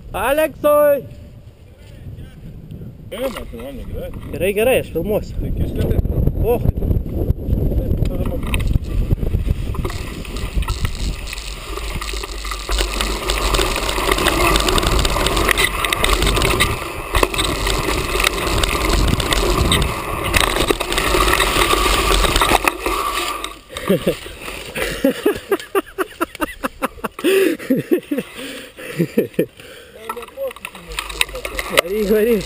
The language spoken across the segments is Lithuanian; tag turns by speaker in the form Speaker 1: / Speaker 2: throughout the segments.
Speaker 1: Aleksoj!
Speaker 2: Gerai, tai man negerai.
Speaker 1: Gerai, gerai, aš filmuosiu.
Speaker 2: Tai kiek lėtai?
Speaker 1: Och. Varyk, varyk.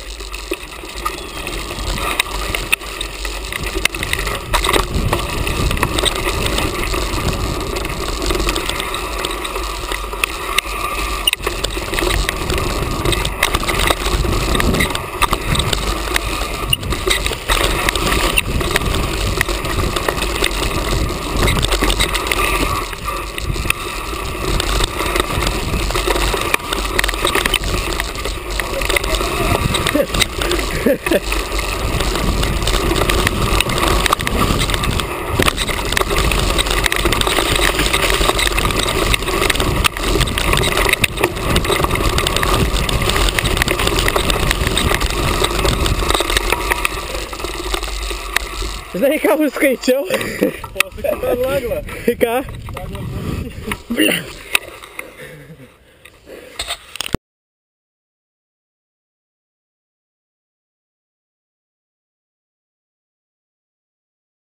Speaker 1: Žinai, ką užskaičiau?
Speaker 2: Pasakyk per laglą.
Speaker 1: Ką?
Speaker 2: Laglą.
Speaker 1: Bля.